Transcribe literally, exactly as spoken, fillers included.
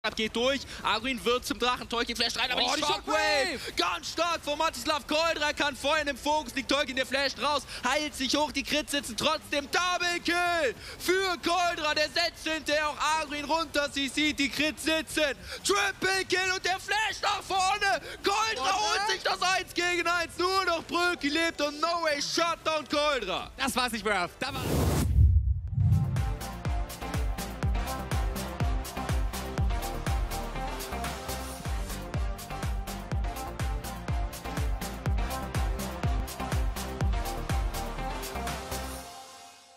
geht durch. Arguin wird zum Drachen. Tolkien flasht rein, aber Oh, die die Shockwave! Ganz stark von Matislav. Koldra kann vorhin im Fokus, liegt Tolkien, der flasht raus, heilt sich hoch, die Crits sitzen trotzdem. Double Kill für Koldra, der setzt hinterher auch Arguin runter. Sie sieht die Crits sitzen. Triple Kill und der Flash nach vorne. Koldra holt sich das eins gegen eins. Nur noch Bröki lebt und No Way Shutdown Koldra. Das war's nicht, Murph. Da war